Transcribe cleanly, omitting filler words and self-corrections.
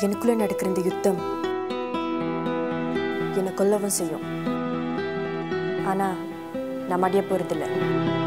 எனக்குள்ள நடக்கிற இந்த யுத்தம் என்னை கொல்லவும் செய்யும். ஆனா நான் மடிய போறதில்லை.